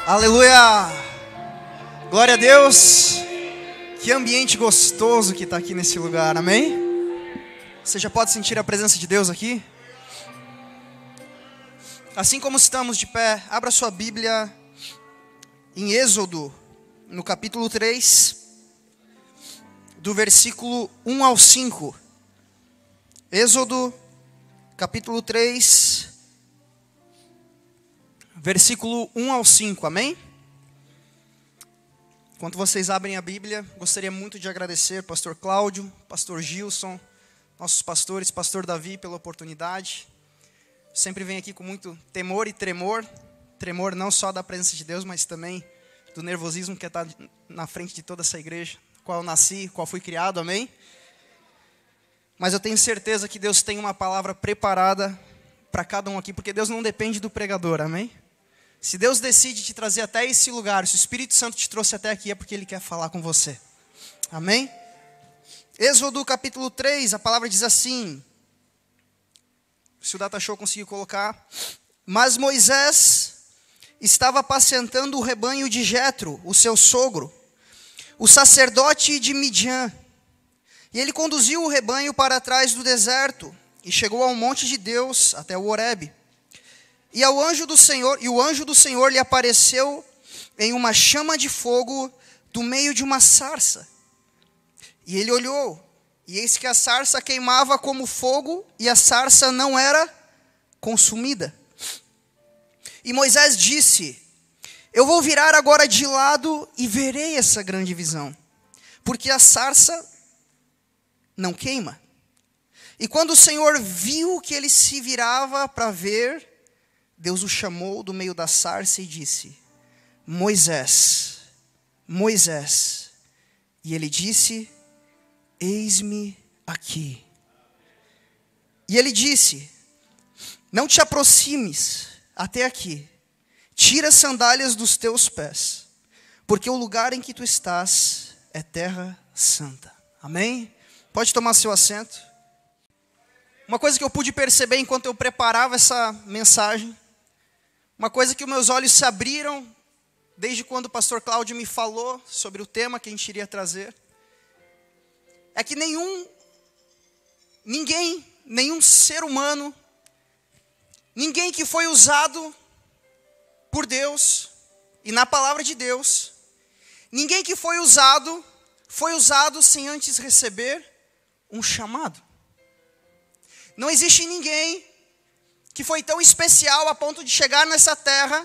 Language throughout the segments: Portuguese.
Aleluia! Glória a Deus! Que ambiente gostoso que está aqui nesse lugar, amém? Você já pode sentir a presença de Deus aqui? Assim como estamos de pé, abra sua Bíblia em Êxodo, no capítulo 3, do versículo 1 ao 5. Êxodo, capítulo 3, versículo 1 ao 5, amém? Enquanto vocês abrem a Bíblia, gostaria muito de agradecer pastor Cláudio, pastor Gilson, nossos pastores, pastor Davi, pela oportunidade. Sempre venho aqui com muito temor e tremor. Tremor não só da presença de Deus, mas também do nervosismo que está na frente de toda essa igreja, qual eu nasci, qual fui criado, amém? Mas eu tenho certeza que Deus tem uma palavra preparada para cada um aqui, porque Deus não depende do pregador, amém? Se Deus decide te trazer até esse lugar, se o Espírito Santo te trouxe até aqui, é porque Ele quer falar com você. Amém? Êxodo capítulo 3, a palavra diz assim, se o Data Show conseguir colocar: Mas Moisés estava apacentando o rebanho de Jetro, o seu sogro, o sacerdote de Midian. E ele conduziu o rebanho para trás do deserto, e chegou ao monte de Deus, até o Horebe. E o anjo do Senhor lhe apareceu em uma chama de fogo do meio de uma sarça. E ele olhou, e eis que a sarça queimava como fogo, e a sarça não era consumida. E Moisés disse: Eu vou virar agora de lado e verei essa grande visão, porque a sarça não queima. E quando o Senhor viu que ele se virava para ver, Deus o chamou do meio da sarça e disse: Moisés, Moisés. E ele disse: Eis-me aqui. E ele disse: Não te aproximes até aqui. Tira as sandálias dos teus pés, porque o lugar em que tu estás é terra santa. Amém? Pode tomar seu assento. Uma coisa que eu pude perceber enquanto eu preparava essa mensagem, uma coisa que os meus olhos se abriram desde quando o pastor Cláudio me falou sobre o tema que a gente iria trazer, é que nenhum ser humano, ninguém que foi usado por Deus e na palavra de Deus, ninguém que foi usado sem antes receber um chamado. Não existe ninguém que foi tão especial a ponto de chegar nessa terra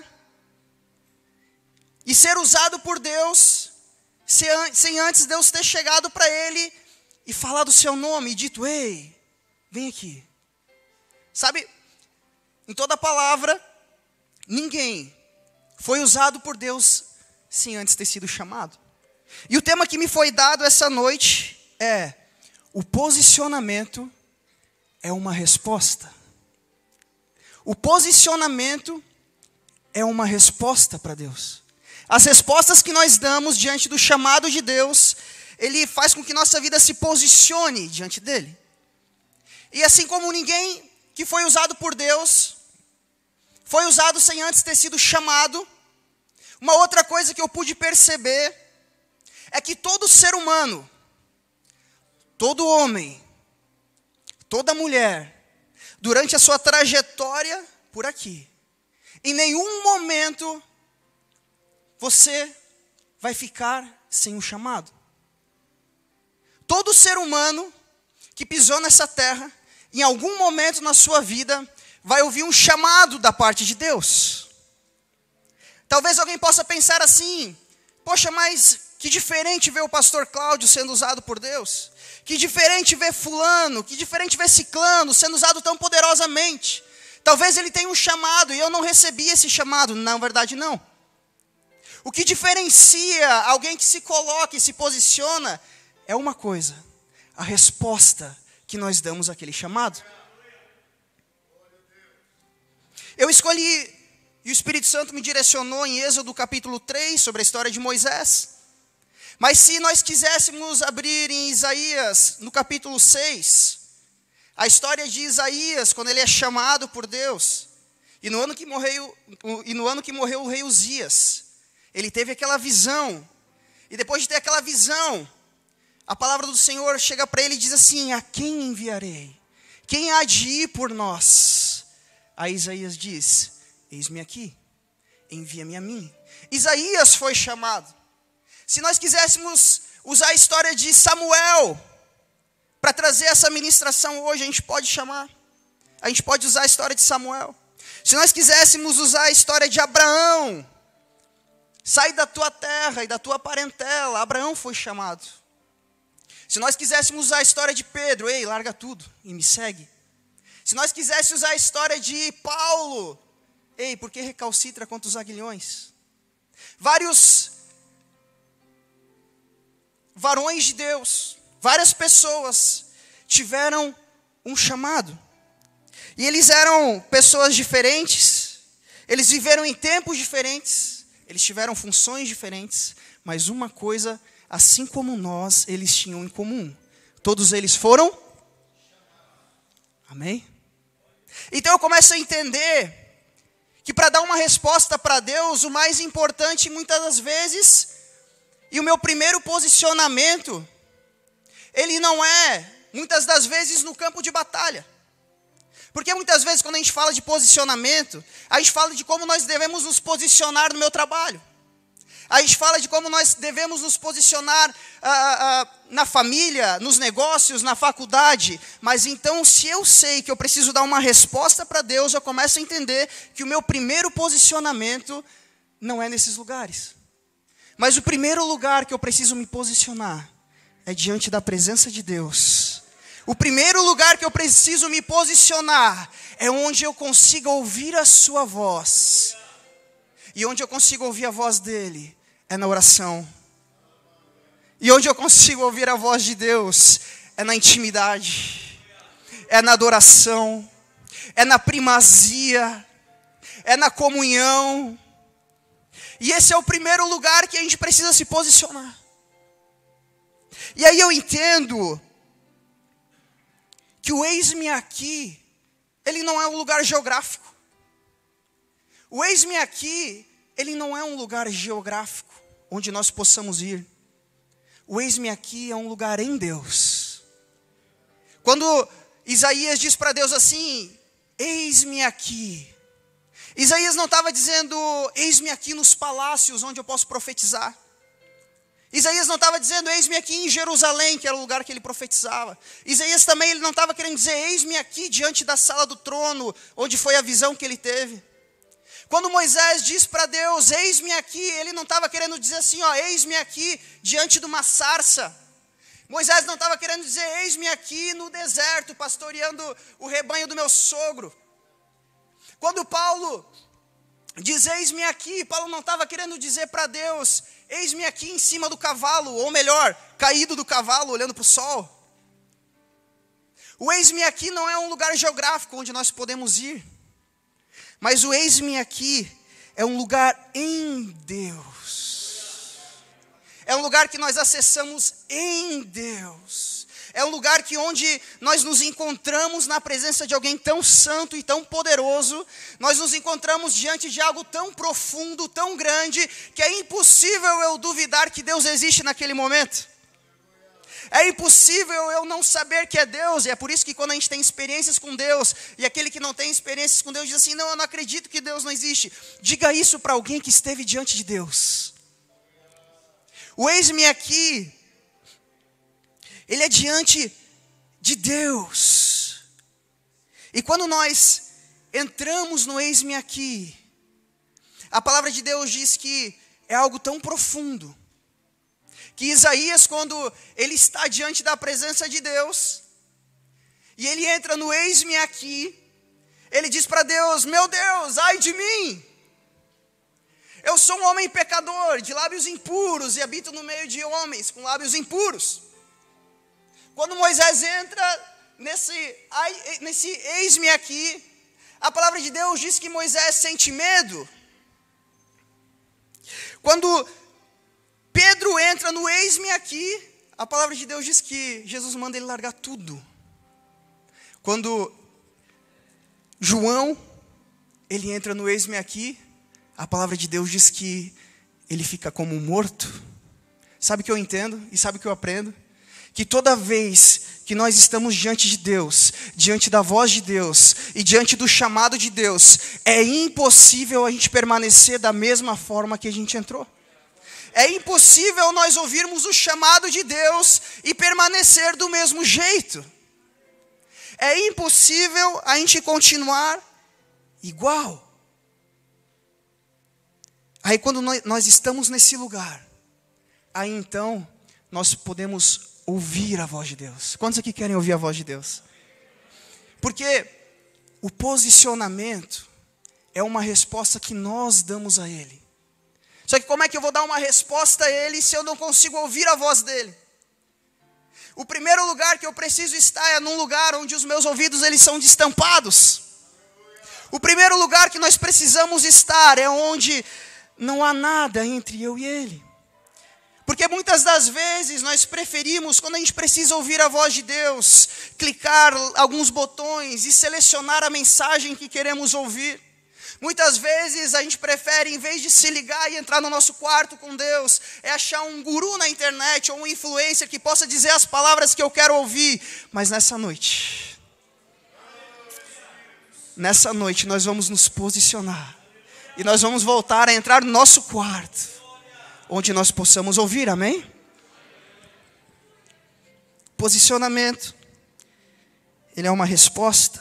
e ser usado por Deus, sem antes Deus ter chegado para ele e falado o seu nome e dito: Ei, vem aqui. Sabe, em toda a palavra, ninguém foi usado por Deus sem antes ter sido chamado. E o tema que me foi dado essa noite é: o posicionamento é uma resposta. O posicionamento é uma resposta para Deus. As respostas que nós damos diante do chamado de Deus, Ele faz com que nossa vida se posicione diante dEle. E assim como ninguém que foi usado por Deus, foi usado sem antes ter sido chamado, uma outra coisa que eu pude perceber, é que todo ser humano, todo homem, toda mulher, durante a sua trajetória por aqui, em nenhum momento você vai ficar sem um chamado. Todo ser humano que pisou nessa terra, em algum momento na sua vida, vai ouvir um chamado da parte de Deus. Talvez alguém possa pensar assim: poxa, mas que diferente ver o pastor Cláudio sendo usado por Deus. Que diferente ver fulano, que diferente ver ciclano sendo usado tão poderosamente. Talvez ele tenha um chamado e eu não recebi esse chamado. Na verdade, não. O que diferencia alguém que se coloca e se posiciona é uma coisa: a resposta que nós damos àquele chamado. Eu escolhi, e o Espírito Santo me direcionou em Êxodo capítulo 3, sobre a história de Moisés. Mas se nós quiséssemos abrir em Isaías, no capítulo 6, a história de Isaías, quando ele é chamado por Deus, e no ano que morreu o rei Uzias, ele teve aquela visão. E depois de ter aquela visão, a palavra do Senhor chega para ele e diz assim: a quem enviarei? Quem há de ir por nós? Aí Isaías diz: eis-me aqui, envia-me a mim. Isaías foi chamado. Se nós quiséssemos usar a história de Samuel para trazer essa ministração hoje, a gente pode chamar. A gente pode usar a história de Samuel. Se nós quiséssemos usar a história de Abraão, sai da tua terra e da tua parentela. Abraão foi chamado. Se nós quiséssemos usar a história de Pedro, ei, larga tudo e me segue. Se nós quiséssemos usar a história de Paulo, ei, por que recalcitra contra os aguilhões? Vários varões de Deus, várias pessoas tiveram um chamado. E eles eram pessoas diferentes, eles viveram em tempos diferentes, eles tiveram funções diferentes, mas uma coisa, assim como nós, eles tinham em comum. Todos eles foram? Amém? Então eu começo a entender que para dar uma resposta para Deus, o mais importante muitas das vezes, e o meu primeiro posicionamento, ele não é, muitas das vezes, no campo de batalha. Porque muitas vezes quando a gente fala de posicionamento, a gente fala de como nós devemos nos posicionar no meu trabalho. A gente fala de como nós devemos nos posicionar na família, nos negócios, na faculdade. Mas então, se eu sei que eu preciso dar uma resposta para Deus, eu começo a entender que o meu primeiro posicionamento não é nesses lugares. Mas o primeiro lugar que eu preciso me posicionar é diante da presença de Deus. O primeiro lugar que eu preciso me posicionar é onde eu consiga ouvir a sua voz. E onde eu consigo ouvir a voz dele é na oração. E onde eu consigo ouvir a voz de Deus é na intimidade, é na adoração, é na primazia, é na comunhão. E esse é o primeiro lugar que a gente precisa se posicionar. E aí eu entendo que o eis-me aqui, ele não é um lugar geográfico. O eis-me aqui, ele não é um lugar geográfico, onde nós possamos ir. O eis-me aqui é um lugar em Deus. Quando Isaías diz para Deus assim, eis-me aqui. Isaías não estava dizendo, eis-me aqui nos palácios onde eu posso profetizar. Isaías não estava dizendo, eis-me aqui em Jerusalém, que era o lugar que ele profetizava. Isaías também ele não estava querendo dizer, eis-me aqui diante da sala do trono, onde foi a visão que ele teve. Quando Moisés diz para Deus, eis-me aqui, ele não estava querendo dizer assim, ó, eis-me aqui diante de uma sarça. Moisés não estava querendo dizer, eis-me aqui no deserto, pastoreando o rebanho do meu sogro. Quando Paulo diz, eis-me aqui, Paulo não estava querendo dizer para Deus, eis-me aqui em cima do cavalo, ou melhor, caído do cavalo, olhando para o sol. O eis-me aqui não é um lugar geográfico onde nós podemos ir, mas o eis-me aqui é um lugar em Deus. É um lugar que nós acessamos em Deus. É um lugar que onde nós nos encontramos na presença de alguém tão santo e tão poderoso. Nós nos encontramos diante de algo tão profundo, tão grande, que é impossível eu duvidar que Deus existe naquele momento. É impossível eu não saber que é Deus. E é por isso que quando a gente tem experiências com Deus, e aquele que não tem experiências com Deus diz assim, não, eu não acredito que Deus não existe. Diga isso para alguém que esteve diante de Deus. O eis-me aqui, ele é diante de Deus. E quando nós entramos no eis-me aqui, a palavra de Deus diz que é algo tão profundo, que Isaías, quando ele está diante da presença de Deus, e ele entra no eis-me aqui, ele diz para Deus, meu Deus, ai de mim, eu sou um homem pecador, de lábios impuros, e habito no meio de homens com lábios impuros. Quando Moisés entra nesse eis-me aqui, a palavra de Deus diz que Moisés sente medo. Quando Pedro entra no eis-me aqui, a palavra de Deus diz que Jesus manda ele largar tudo. Quando João, ele entra no eis-me aqui, a palavra de Deus diz que ele fica como morto. Sabe o que eu entendo e sabe o que eu aprendo? Que toda vez que nós estamos diante de Deus, diante da voz de Deus e diante do chamado de Deus, é impossível a gente permanecer da mesma forma que a gente entrou. É impossível nós ouvirmos o chamado de Deus e permanecer do mesmo jeito. É impossível a gente continuar igual. Aí quando nós estamos nesse lugar, aí então nós podemos ouvir a voz de Deus. Quantos aqui querem ouvir a voz de Deus? Porque o posicionamento é uma resposta que nós damos a Ele. Só que como é que eu vou dar uma resposta a Ele se eu não consigo ouvir a voz dEle? O primeiro lugar que eu preciso estar é num lugar onde os meus ouvidos eles são destampados. O primeiro lugar que nós precisamos estar é onde não há nada entre eu e Ele. Porque muitas das vezes nós preferimos, quando a gente precisa ouvir a voz de Deus, clicar alguns botões e selecionar a mensagem que queremos ouvir. Muitas vezes a gente prefere, em vez de se ligar e entrar no nosso quarto com Deus, é achar um guru na internet ou um influencer que possa dizer as palavras que eu quero ouvir. Mas nessa noite nós vamos nos posicionar. E nós vamos voltar a entrar no nosso quarto, onde nós possamos ouvir, amém? Posicionamento, ele é uma resposta.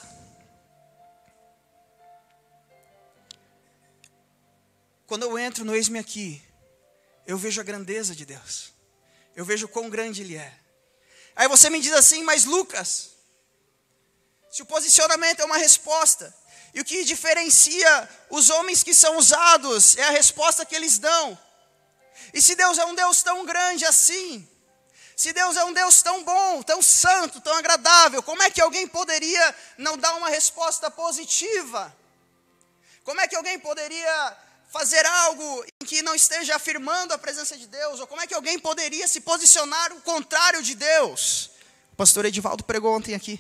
Quando eu entro no Eis-me Aqui, eu vejo a grandeza de Deus. Eu vejo quão grande Ele é. Aí você me diz assim, mas Lucas, se o posicionamento é uma resposta, e o que diferencia os homens que são usados é a resposta que eles dão. E se Deus é um Deus tão grande assim, se Deus é um Deus tão bom, tão santo, tão agradável, como é que alguém poderia não dar uma resposta positiva? Como é que alguém poderia fazer algo em que não esteja afirmando a presença de Deus? Ou como é que alguém poderia se posicionar o contrário de Deus? O pastor Edivaldo pregou ontem aqui.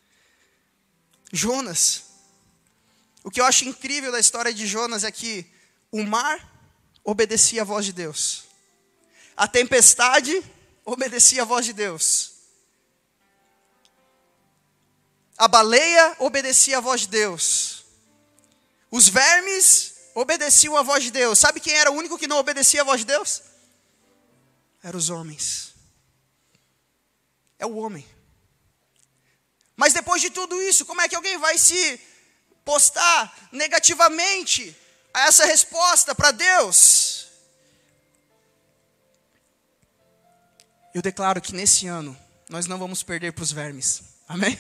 Jonas. O que eu acho incrível da história de Jonas é que o mar obedecia a voz de Deus. A tempestade obedecia a voz de Deus. A baleia obedecia a voz de Deus. Os vermes obedeciam a voz de Deus. Sabe quem era o único que não obedecia a voz de Deus? Eram os homens. É o homem. Mas depois de tudo isso, como é que alguém vai se postar negativamente a essa resposta para Deus? Eu declaro que nesse ano nós não vamos perder para os vermes. Amém?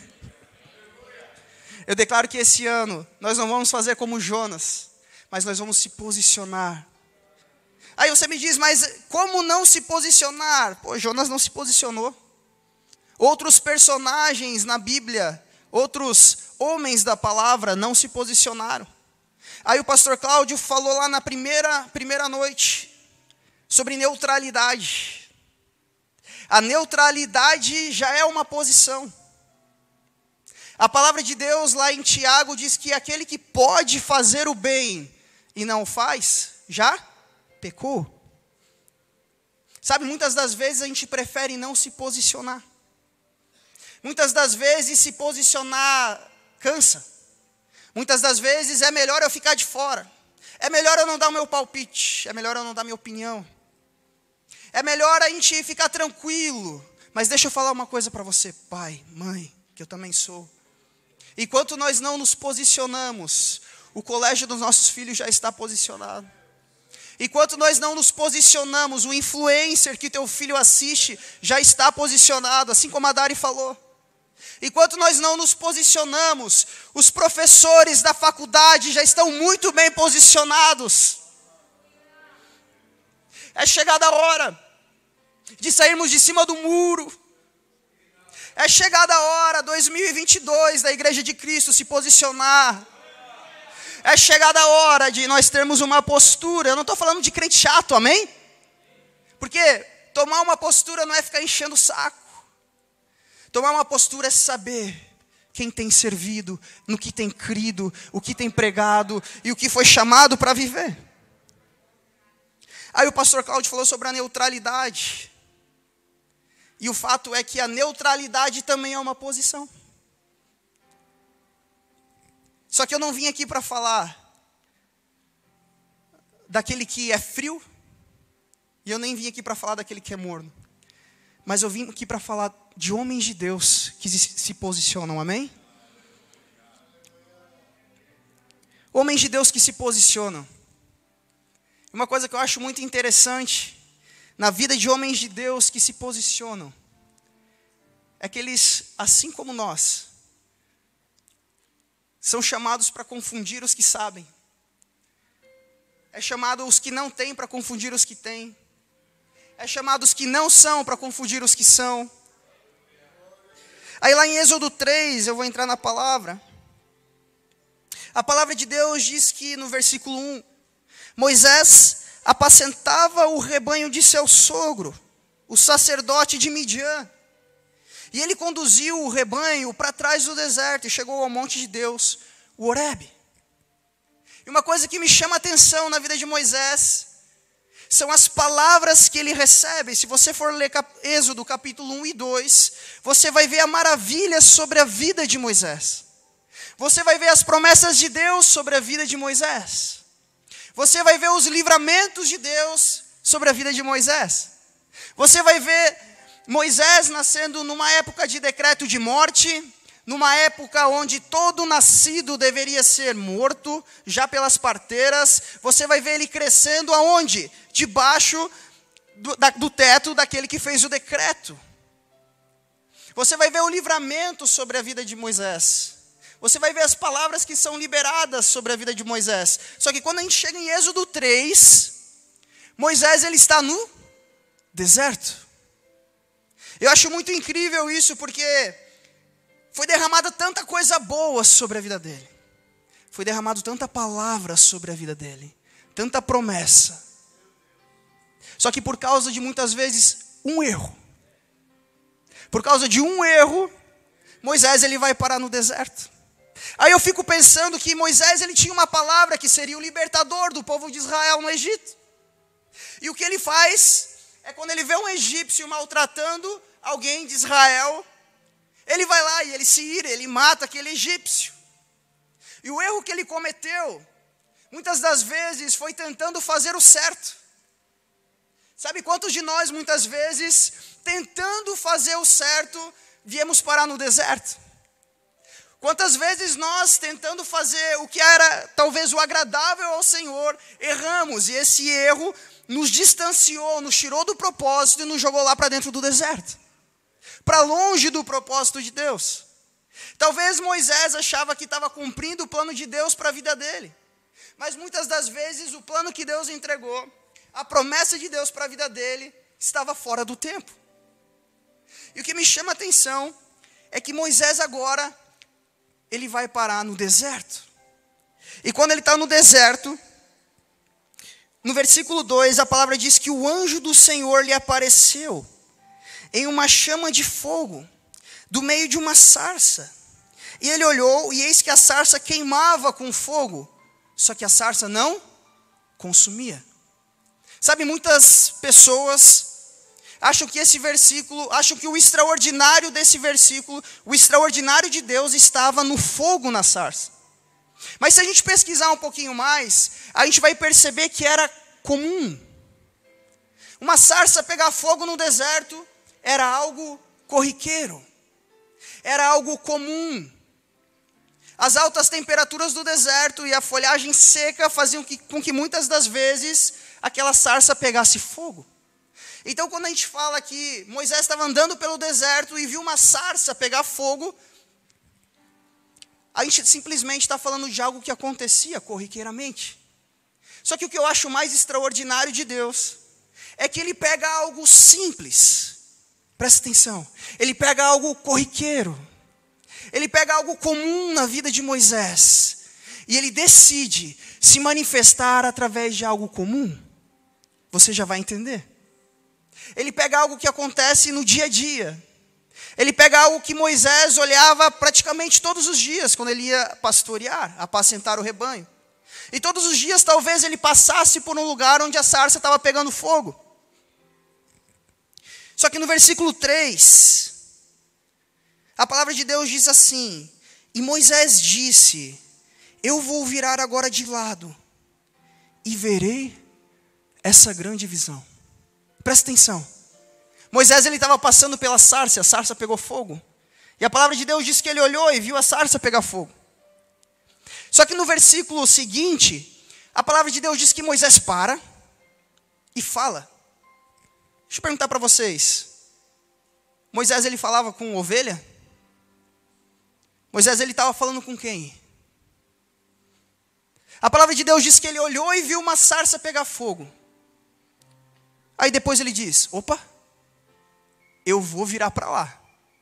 Eu declaro que esse ano nós não vamos fazer como Jonas, mas nós vamos se posicionar. Aí você me diz, mas como não se posicionar? Pô, Jonas não se posicionou. Outros personagens na Bíblia, outros homens da palavra não se posicionaram. Aí o pastor Cláudio falou lá na primeira noite sobre neutralidade. A neutralidade já é uma posição. A palavra de Deus lá em Tiago diz que aquele que pode fazer o bem e não faz, já pecou. Sabe, muitas das vezes a gente prefere não se posicionar. Muitas das vezes se posicionar cansa. Muitas das vezes é melhor eu ficar de fora. É melhor eu não dar o meu palpite. É melhor eu não dar minha opinião. É melhor a gente ficar tranquilo. Mas deixa eu falar uma coisa para você, pai, mãe, que eu também sou. Enquanto nós não nos posicionamos, o colégio dos nossos filhos já está posicionado. Enquanto nós não nos posicionamos, o influencer que teu filho assiste já está posicionado, assim como a Dari falou. Enquanto nós não nos posicionamos, os professores da faculdade já estão muito bem posicionados. É chegada a hora de sairmos de cima do muro. É chegada a hora, 2022, da Igreja de Cristo se posicionar. É chegada a hora de nós termos uma postura. Eu não estou falando de crente chato, amém? Porque tomar uma postura não é ficar enchendo o saco. Tomar uma postura é saber quem tem servido, no que tem crido, o que tem pregado e o que foi chamado para viver. Aí o pastor Cláudio falou sobre a neutralidade. E o fato é que a neutralidade também é uma posição. Só que eu não vim aqui para falar daquele que é frio, e eu nem vim aqui para falar daquele que é morno. Mas eu vim aqui para falar de homens de Deus que se posicionam, amém? Homens de Deus que se posicionam. Uma coisa que eu acho muito interessante na vida de homens de Deus que se posicionam é que eles, assim como nós, são chamados para confundir os que sabem. É chamado os que não têm para confundir os que têm. É chamado os que não são para confundir os que são. Aí lá em Êxodo 3, eu vou entrar na palavra. A palavra de Deus diz que no versículo 1, Moisés apacentava o rebanho de seu sogro, o sacerdote de Midian. E ele conduziu o rebanho para trás do deserto e chegou ao monte de Deus, o Horebe. E uma coisa que me chama a atenção na vida de Moisés são as palavras que ele recebe. Se você for ler Êxodo capítulo 1 e 2, você vai ver a maravilha sobre a vida de Moisés. Você vai ver as promessas de Deus sobre a vida de Moisés. Você vai ver os livramentos de Deus sobre a vida de Moisés. Você vai ver Moisés nascendo numa época de decreto de morte, numa época onde todo nascido deveria ser morto, já pelas parteiras. Você vai ver ele crescendo aonde? Debaixo do teto daquele que fez o decreto. Você vai ver o livramento sobre a vida de Moisés. Você vai ver as palavras que são liberadas sobre a vida de Moisés. Só que quando a gente chega em Êxodo 3, Moisés ele está no deserto. Eu acho muito incrível isso, porque foi derramada tanta coisa boa sobre a vida dele. Foi derramado tanta palavra sobre a vida dele. Tanta promessa. Só que por causa de muitas vezes um erro. Por causa de um erro, Moisés ele vai parar no deserto. Aí eu fico pensando que Moisés ele tinha uma palavra que seria o libertador do povo de Israel no Egito. E o que ele faz é quando ele vê um egípcio maltratando alguém de Israel, ele vai lá e ele se ira, ele mata aquele egípcio. E o erro que ele cometeu, muitas das vezes, foi tentando fazer o certo. Sabe quantos de nós, muitas vezes, tentando fazer o certo, viemos parar no deserto? Quantas vezes nós, tentando fazer o que era talvez o agradável ao Senhor, erramos, e esse erro nos distanciou, nos tirou do propósito e nos jogou lá para dentro do deserto, para longe do propósito de Deus. Talvez Moisés achava que estava cumprindo o plano de Deus para a vida dele, mas muitas das vezes o plano que Deus entregou, a promessa de Deus para a vida dele, estava fora do tempo. E o que me chama a atenção é que Moisés agora, ele vai parar no deserto. E quando ele está no deserto, no versículo 2, a palavra diz que o anjo do Senhor lhe apareceu em uma chama de fogo, do meio de uma sarça. E ele olhou, e eis que a sarça queimava com fogo, só que a sarça não consumia. Sabe, muitas pessoas acham que esse versículo, acham que o extraordinário desse versículo, o extraordinário de Deus estava no fogo na sarça. Mas se a gente pesquisar um pouquinho mais, a gente vai perceber que era comum. Uma sarça pegar fogo no deserto era algo corriqueiro. Era algo comum. As altas temperaturas do deserto e a folhagem seca faziam com que muitas das vezes aquela sarça pegasse fogo. Então quando a gente fala que Moisés estava andando pelo deserto e viu uma sarça pegar fogo, a gente simplesmente está falando de algo que acontecia corriqueiramente. Só que o que eu acho mais extraordinário de Deus é que ele pega algo simples, presta atenção, ele pega algo corriqueiro, ele pega algo comum na vida de Moisés, e ele decide se manifestar através de algo comum. Você já vai entender. Ele pega algo que acontece no dia a dia. Ele pega algo que Moisés olhava praticamente todos os dias, quando ele ia pastorear, apacentar o rebanho. E todos os dias talvez ele passasse por um lugar onde a sarça estava pegando fogo. Só que no versículo 3, a palavra de Deus diz assim: e Moisés disse: eu vou virar agora de lado e verei essa grande visão. Presta atenção. Moisés ele estava passando pela sarça, a sarça pegou fogo. E a palavra de Deus diz que ele olhou e viu a sarça pegar fogo. Só que no versículo seguinte, a palavra de Deus diz que Moisés para e fala. Deixa eu perguntar para vocês. Moisés ele falava com ovelha? Moisés ele estava falando com quem? A palavra de Deus diz que ele olhou e viu uma sarça pegar fogo. Aí depois ele diz: opa, eu vou virar para lá.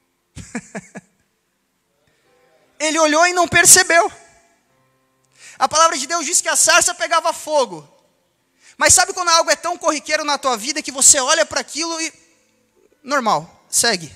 Ele olhou e não percebeu. A palavra de Deus diz que a sarça pegava fogo. Mas sabe quando algo é tão corriqueiro na tua vida que você olha para aquilo e normal, segue.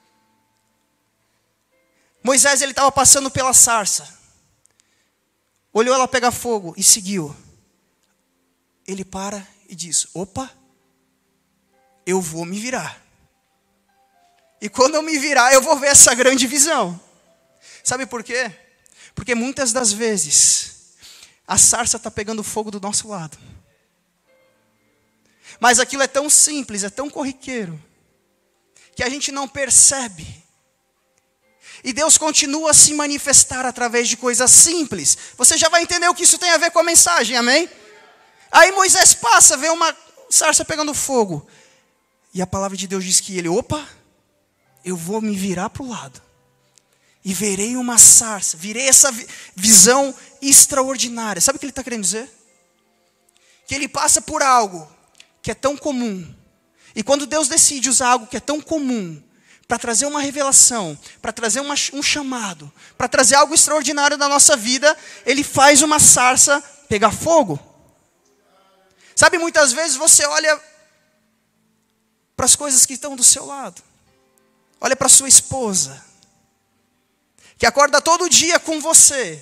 Moisés ele estava passando pela sarça. Olhou ela pegar fogo e seguiu. Ele para e diz: opa, eu vou me virar. E quando eu me virar, eu vou ver essa grande visão. Sabe por quê? Porque muitas das vezes a sarça está pegando fogo do nosso lado. Mas aquilo é tão simples, é tão corriqueiro, que a gente não percebe. E Deus continua a se manifestar através de coisas simples. Você já vai entender o que isso tem a ver com a mensagem, amém? Aí Moisés passa, vê uma sarça pegando fogo. E a palavra de Deus diz que ele: opa, eu vou me virar para o lado. E verei uma sarça, virei essa visão extraordinária. Sabe o que ele está querendo dizer? Que ele passa por algo que é tão comum. E quando Deus decide usar algo que é tão comum, para trazer uma revelação, para trazer um chamado, para trazer algo extraordinário na nossa vida, Ele faz uma sarça pegar fogo. Sabe, muitas vezes você olha para as coisas que estão do seu lado. Olha para sua esposa, que acorda todo dia com você.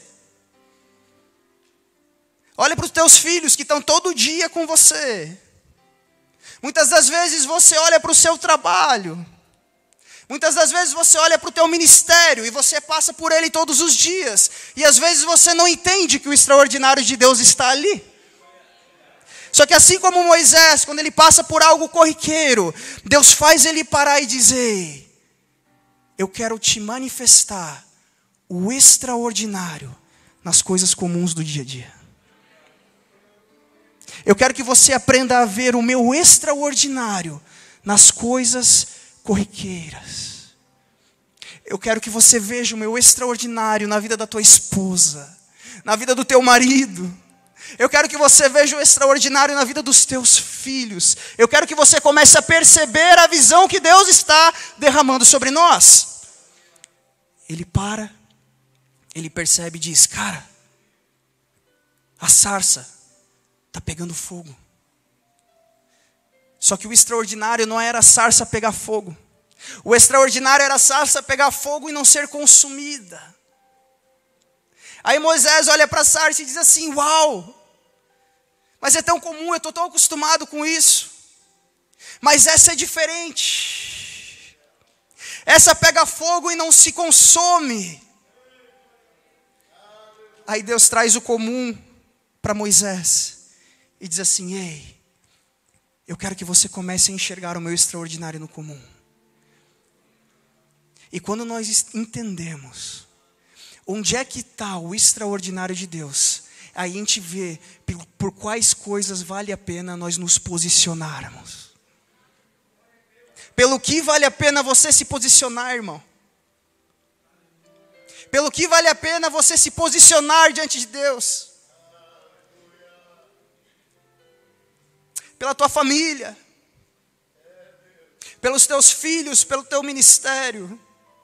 Olha para os teus filhos que estão todo dia com você. Muitas das vezes você olha para o seu trabalho. Muitas das vezes você olha para o teu ministério e você passa por ele todos os dias. E às vezes você não entende que o extraordinário de Deus está ali. Só que assim como Moisés, quando ele passa por algo corriqueiro, Deus faz ele parar e dizer: eu quero te manifestar o extraordinário nas coisas comuns do dia a dia. Eu quero que você aprenda a ver o meu extraordinário nas coisas corriqueiras. Eu quero que você veja o meu extraordinário na vida da tua esposa, na vida do teu marido. Eu quero que você veja o extraordinário na vida dos teus filhos. Eu quero que você comece a perceber a visão que Deus está derramando sobre nós. Ele para, ele percebe e diz: cara, a sarça está pegando fogo. Só que o extraordinário não era a sarça pegar fogo. O extraordinário era a sarça pegar fogo e não ser consumida. Aí Moisés olha para a sarça e diz assim: uau, mas é tão comum, eu estou tão acostumado com isso. Mas essa é diferente. Essa pega fogo e não se consome. Aí Deus traz o comum para Moisés e diz assim: ei, eu quero que você comece a enxergar o meu extraordinário no comum. E quando nós entendemos onde é que está o extraordinário de Deus, aí a gente vê por quais coisas vale a pena nós nos posicionarmos. Pelo que vale a pena você se posicionar, irmão? Pelo que vale a pena você se posicionar diante de Deus? Pela tua família, pelos teus filhos, pelo teu ministério.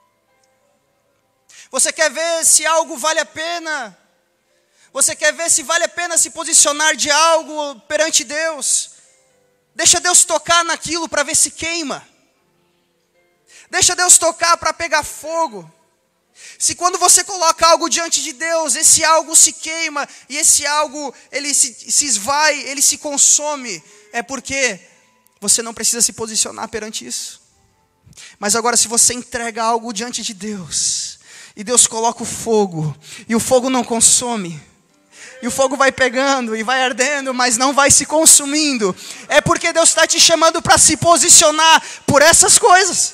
Você quer ver se algo vale a pena? Você quer ver se vale a pena se posicionar de algo perante Deus? Deixa Deus tocar naquilo para ver se queima. Deixa Deus tocar para pegar fogo. Se quando você coloca algo diante de Deus, esse algo se queima, e esse algo, ele se esvai, ele se consome, é porque você não precisa se posicionar perante isso. Mas agora, se você entrega algo diante de Deus, e Deus coloca o fogo, e o fogo não consome, e o fogo vai pegando e vai ardendo, mas não vai se consumindo, é porque Deus está te chamando para se posicionar por essas coisas.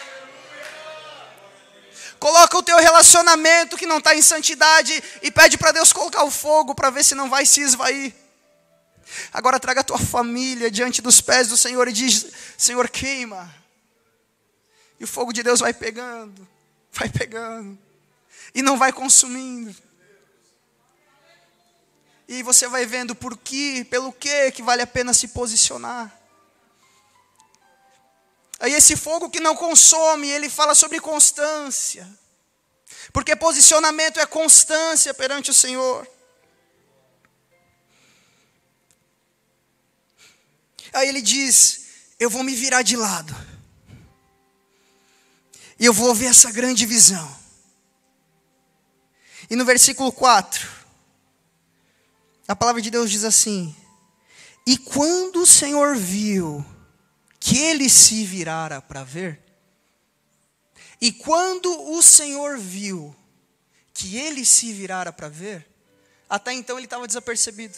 Coloca o teu relacionamento que não está em santidade e pede para Deus colocar o fogo para ver se não vai se esvair. Agora traga a tua família diante dos pés do Senhor e diz: Senhor, queima. E o fogo de Deus vai pegando e não vai consumindo. E você vai vendo pelo que vale a pena se posicionar. Aí esse fogo que não consome, ele fala sobre constância. Porque posicionamento é constância perante o Senhor. Aí ele diz: eu vou me virar de lado. E eu vou ver essa grande visão. E no versículo 4, a palavra de Deus diz assim: e quando o Senhor viu que ele se virara para ver, e quando o Senhor viu que ele se virara para ver, até então ele estava desapercebido.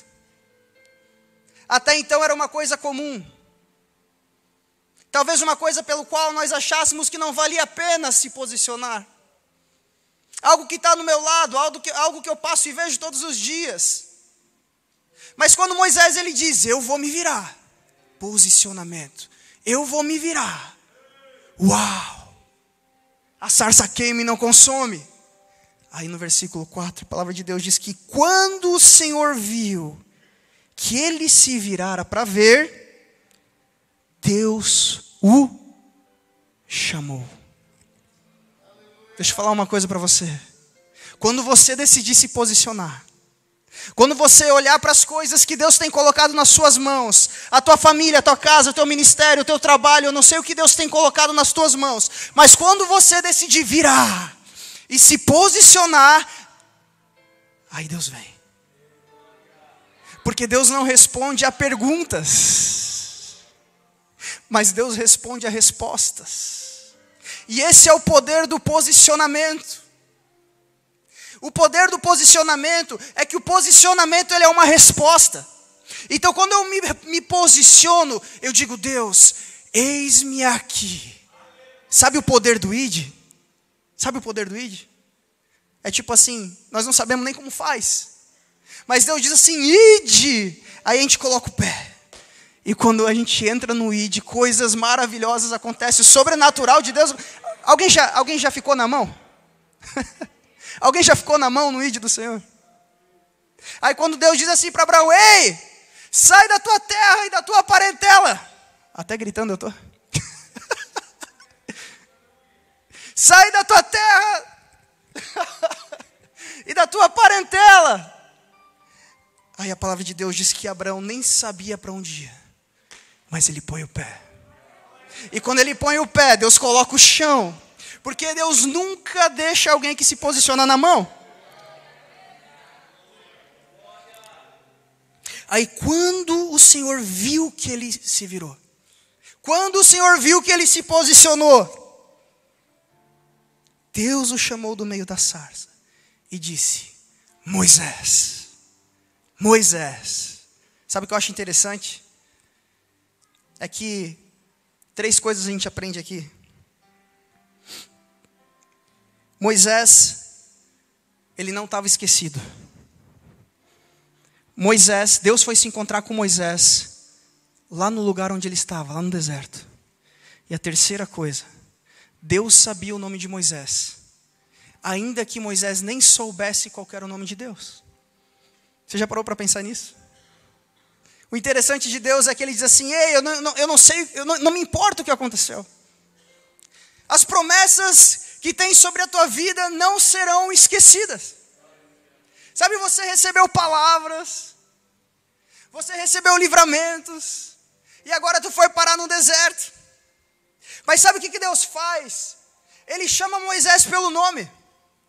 Até então era uma coisa comum. Talvez uma coisa pelo qual nós achássemos que não valia a pena se posicionar. Algo que está no meu lado, algo que eu passo e vejo todos os dias. Mas quando Moisés ele diz: eu vou me virar. Posicionamento. Eu vou me virar. Uau! A sarça queima e não consome. Aí no versículo 4, a palavra de Deus diz que quando o Senhor viu que ele se virara para ver, Deus o chamou. Deixa eu falar uma coisa para você. Quando você decidir se posicionar, quando você olhar para as coisas que Deus tem colocado nas suas mãos, a tua família, a tua casa, o teu ministério, o teu trabalho, eu não sei o que Deus tem colocado nas tuas mãos, mas quando você decidir virar e se posicionar, aí Deus vem. Porque Deus não responde a perguntas, mas Deus responde a respostas. E esse é o poder do posicionamento. O poder do posicionamento é que o posicionamento ele é uma resposta. Então quando eu me posiciono, eu digo: Deus, eis-me aqui. Sabe o poder do id? Sabe o poder do id? É tipo assim, nós não sabemos nem como faz. Mas Deus diz assim: ide. Aí a gente coloca o pé. E quando a gente entra no id, coisas maravilhosas acontecem. O sobrenatural de Deus. Alguém já ficou na mão? Alguém já ficou na mão no id do Senhor? Aí quando Deus diz assim para Abraão: ei, sai da tua terra e da tua parentela. Até gritando eu tô. Sai da tua terra e da tua parentela. Aí a palavra de Deus diz que Abraão nem sabia para onde ia, mas ele põe o pé. E quando ele põe o pé, Deus coloca o chão. Porque Deus nunca deixa alguém que se posiciona na mão. Aí quando o Senhor viu que ele se virou, quando o Senhor viu que ele se posicionou, Deus o chamou do meio da sarça e disse: Moisés, Moisés. Sabe o que eu acho interessante? É que 3 coisas a gente aprende aqui. Moisés, ele não estava esquecido. Moisés, Deus foi se encontrar com Moisés lá no lugar onde ele estava, lá no deserto. E a terceira coisa, Deus sabia o nome de Moisés, ainda que Moisés nem soubesse qual era o nome de Deus. Você já parou para pensar nisso? O interessante de Deus é que ele diz assim: ei, eu não sei, não me importa o que aconteceu. As promessas que tem sobre a tua vida não serão esquecidas. Sabe, você recebeu palavras, você recebeu livramentos, e agora tu foi parar no deserto. Mas sabe o que Deus faz? Ele chama Moisés pelo nome.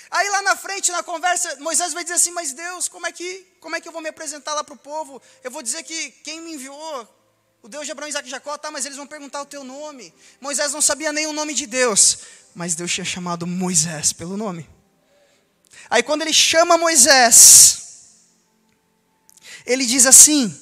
Aí lá na frente, na conversa, Moisés vai dizer assim, mas Deus, como é que eu vou me apresentar lá para o povo? Eu vou dizer que quem me enviou, o Deus de Abraão, Isaque e Jacó, tá, mas eles vão perguntar o teu nome. Moisés não sabia nem o nome de Deus, mas Deus tinha chamado Moisés pelo nome. Aí quando ele chama Moisés, ele diz assim,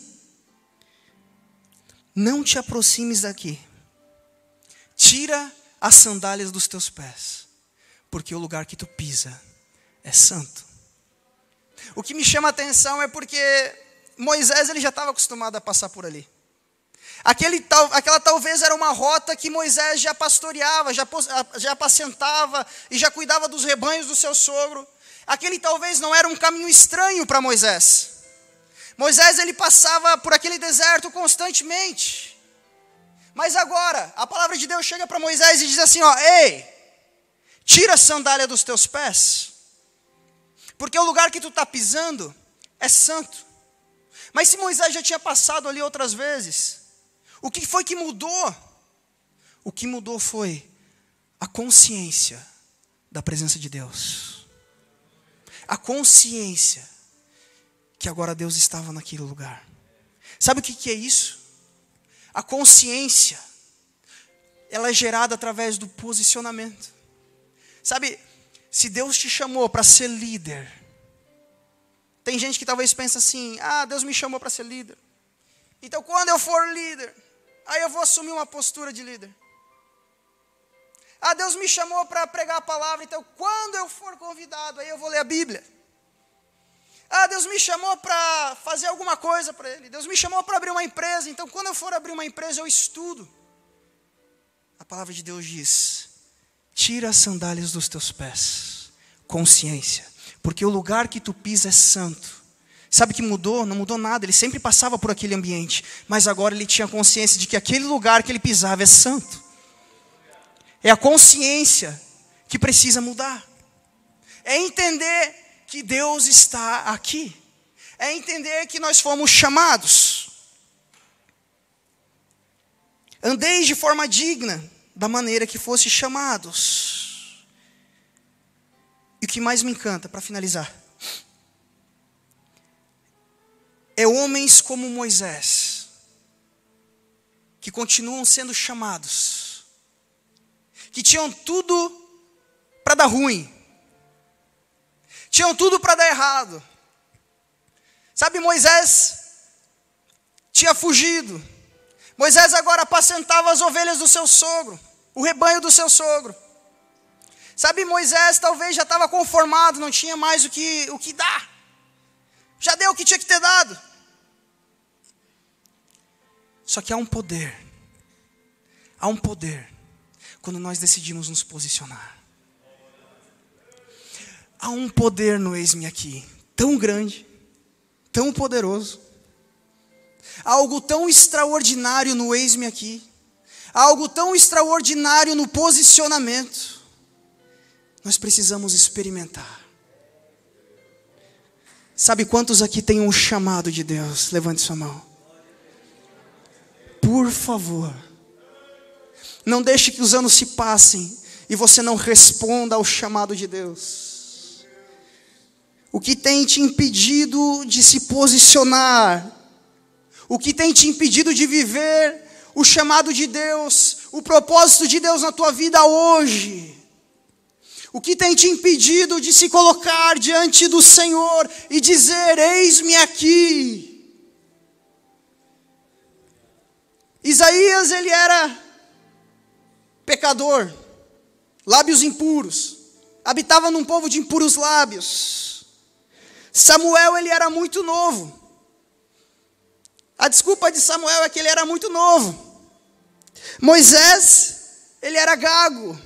não te aproximes daqui, tira as sandálias dos teus pés, porque o lugar que tu pisa é santo. O que me chama a atenção é porque Moisés ele já estava acostumado a passar por ali. Aquela talvez era uma rota que Moisés já pastoreava, já apacentava e já cuidava dos rebanhos do seu sogro. Aquele talvez não era um caminho estranho para Moisés. Moisés ele passava por aquele deserto constantemente. Mas agora, a palavra de Deus chega para Moisés e diz assim, ó, ei, tira a sandália dos teus pés, porque o lugar que tu está pisando é santo. Mas se Moisés já tinha passado ali outras vezes, o que foi que mudou? O que mudou foi a consciência da presença de Deus. A consciência que agora Deus estava naquele lugar. Sabe o que é isso? A consciência, ela é gerada através do posicionamento. Sabe, se Deus te chamou para ser líder, tem gente que talvez pensa assim, Deus me chamou para ser líder. Então quando eu for líder, aí eu vou assumir uma postura de líder. Deus me chamou para pregar a palavra, então quando eu for convidado, aí eu vou ler a Bíblia. Deus me chamou para fazer alguma coisa para Ele. Deus me chamou para abrir uma empresa, então quando eu for abrir uma empresa, eu estudo. A palavra de Deus diz, tira as sandálias dos teus pés, consciência, porque o lugar que tu pisa é santo. Sabe o que mudou? Não mudou nada, ele sempre passava por aquele ambiente, mas agora ele tinha consciência de que aquele lugar que ele pisava é santo. É a consciência que precisa mudar. É entender que Deus está aqui. É entender que nós fomos chamados. Andeis de forma digna da maneira que fosse chamados. E o que mais me encanta, para finalizar, é homens como Moisés, que continuam sendo chamados, que tinham tudo para dar ruim, tinham tudo para dar errado. Sabe, Moisés tinha fugido. Moisés agora apacentava as ovelhas do seu sogro, o rebanho do seu sogro. Sabe, Moisés talvez já estava conformado, não tinha mais o que dar. Já deu o que tinha que ter dado. Só que há um poder quando nós decidimos nos posicionar. Há um poder no eis-me aqui, tão grande, tão poderoso, algo tão extraordinário no eis-me aqui, algo tão extraordinário no posicionamento. Nós precisamos experimentar. Sabe quantos aqui têm um chamado de Deus? Levante sua mão. Por favor, não deixe que os anos se passem e você não responda ao chamado de Deus. O que tem te impedido de se posicionar? O que tem te impedido de viver o chamado de Deus, o propósito de Deus na tua vida hoje? O que tem te impedido de se colocar diante do Senhor e dizer, eis-me aqui? Isaías, ele era pecador, lábios impuros, habitava num povo de impuros lábios. Samuel, ele era muito novo. A desculpa de Samuel é que ele era muito novo. Moisés, ele era gago.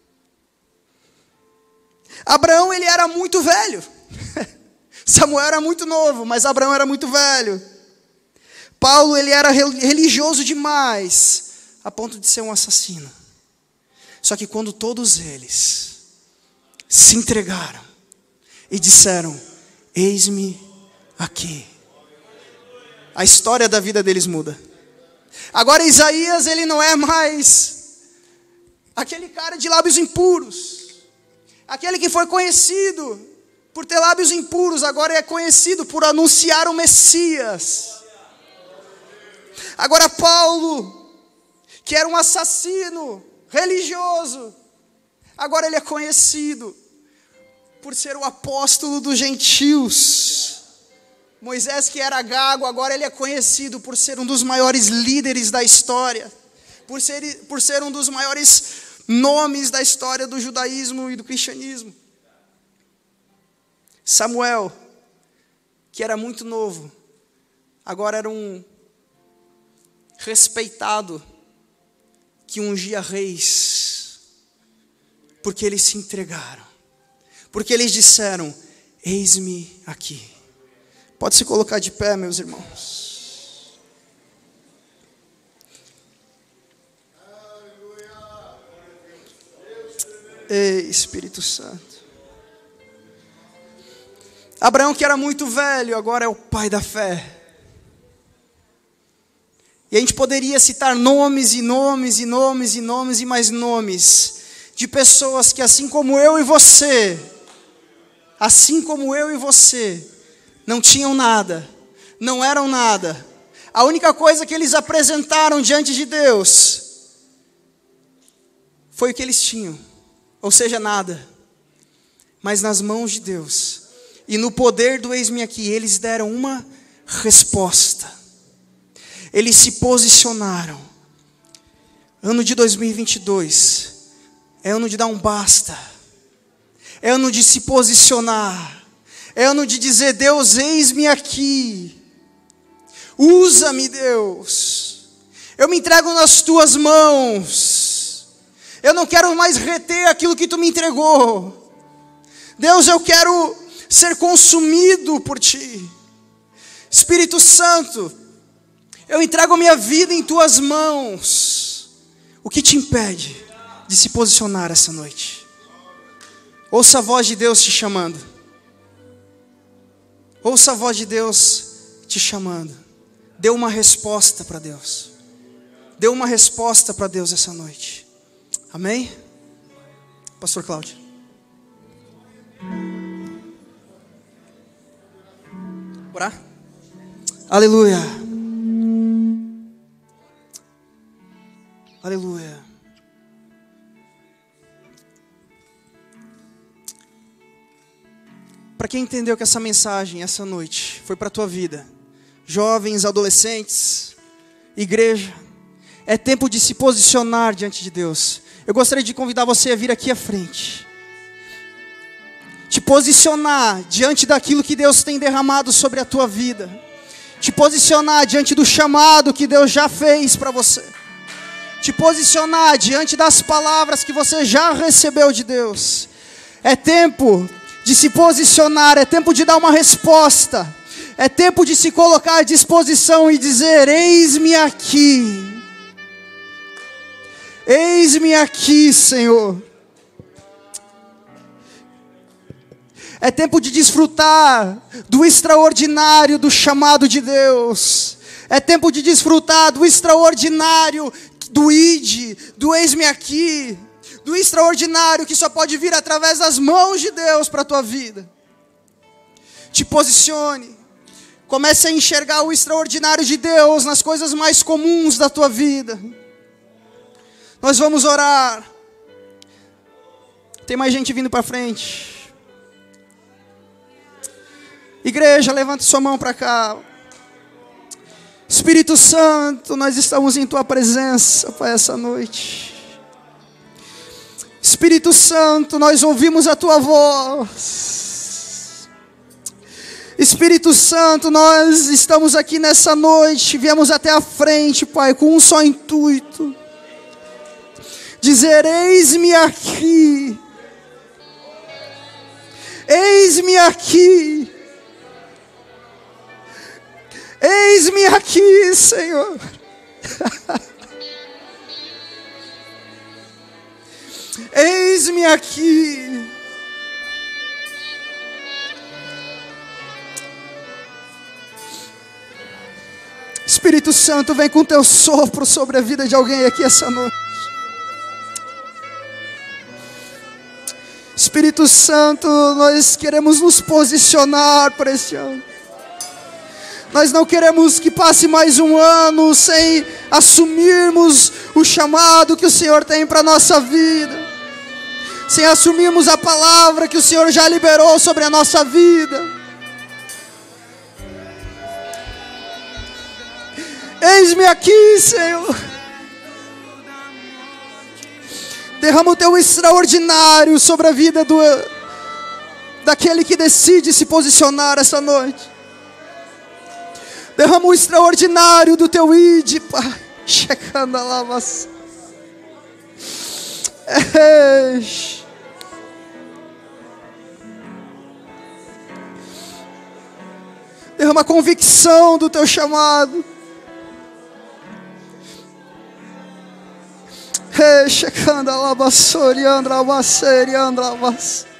Abraão, ele era muito velho. Samuel era muito novo, mas Abraão era muito velho. Paulo, ele era religioso demais, a ponto de ser um assassino. Só que quando todos eles se entregaram e disseram, eis-me aqui, a história da vida deles muda. Agora Isaías, ele não é mais aquele cara de lábios impuros. Aquele que foi conhecido por ter lábios impuros, agora é conhecido por anunciar o Messias. Agora Paulo, que era um assassino religioso, agora ele é conhecido por ser o apóstolo dos gentios. Moisés, que era gago, agora ele é conhecido por ser um dos maiores líderes da história, por ser um dos maiores nomes da história do judaísmo e do cristianismo. Samuel, que era muito novo, agora era um respeitado que ungia reis, porque eles se entregaram, porque eles disseram: eis-me aqui. Pode se colocar de pé, meus irmãos. Ei, Espírito Santo. Abraão, que era muito velho, agora é o pai da fé. E a gente poderia citar nomes e nomes e nomes e nomes e mais nomes de pessoas que, assim como eu e você, não tinham nada, não eram nada. A única coisa que eles apresentaram diante de Deus foi o que eles tinham, ou seja, nada. Mas nas mãos de Deus e no poder do eis-me aqui, eles deram uma resposta. Eles se posicionaram. Ano de 2022 é ano de dar um basta. É ano de se posicionar. É ano de dizer: Deus, eis-me aqui. Usa-me, Deus. Eu me entrego nas tuas mãos. Eu não quero mais reter aquilo que tu me entregou. Deus, eu quero ser consumido por ti. Espírito Santo, eu entrego a minha vida em tuas mãos. O que te impede de se posicionar essa noite? Ouça a voz de Deus te chamando. Ouça a voz de Deus te chamando. Dê uma resposta para Deus. Dê uma resposta para Deus essa noite. Amém? Pastor Cláudio. Orar? Aleluia. Aleluia. Para quem entendeu que essa mensagem, essa noite, foi para a tua vida, jovens, adolescentes, igreja, é tempo de se posicionar diante de Deus. Eu gostaria de convidar você a vir aqui à frente. Te posicionar diante daquilo que Deus tem derramado sobre a tua vida. Te posicionar diante do chamado que Deus já fez para você. Te posicionar diante das palavras que você já recebeu de Deus. É tempo de se posicionar, é tempo de dar uma resposta. É tempo de se colocar à disposição e dizer: eis-me aqui. Eis-me aqui, Senhor. É tempo de desfrutar do extraordinário do chamado de Deus. É tempo de desfrutar do extraordinário do ide, do eis-me aqui. Do extraordinário que só pode vir através das mãos de Deus para a tua vida. Te posicione. Comece a enxergar o extraordinário de Deus nas coisas mais comuns da tua vida. Nós vamos orar. Tem mais gente vindo para frente. Igreja, levanta sua mão para cá. Espírito Santo, nós estamos em tua presença, Pai, essa noite. Espírito Santo, nós ouvimos a tua voz. Espírito Santo, nós estamos aqui nessa noite, viemos até a frente, Pai, com um só intuito: dizer: eis-me aqui. Eis-me aqui. Eis-me aqui, Senhor. Eis-me aqui. Espírito Santo, vem com teu sopro sobre a vida de alguém aqui essa noite. Espírito Santo, nós queremos nos posicionar para este ano. Nós não queremos que passe mais um ano sem assumirmos o chamado que o Senhor tem para a nossa vida, sem assumirmos a palavra que o Senhor já liberou sobre a nossa vida. Eis-me aqui, Senhor. Derrama o teu extraordinário sobre a vida daquele que decide se posicionar essa noite. Derrama o extraordinário do teu ide, Pai. Checando a lavação. Derrama a convicção do teu chamado. Checando a lavação, andra a andra